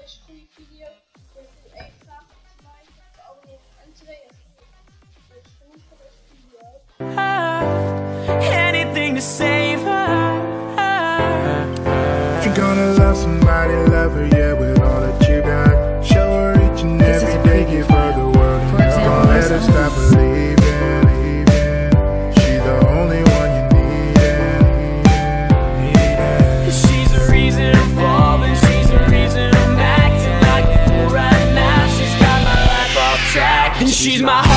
deze goede video. Ik wil één vraag van mij te abonneren en 2 en 4. Dus geniet van deze video. Anything to save her. If you're gonna love somebody, love her, yeah, with all that you got. Show her each and every day, give her the world. And don't let her stop believing. She's the only one you need. She's the reason I'm falling. She's the reason I'm acting like a fool right now. She's got my life off track, and she's my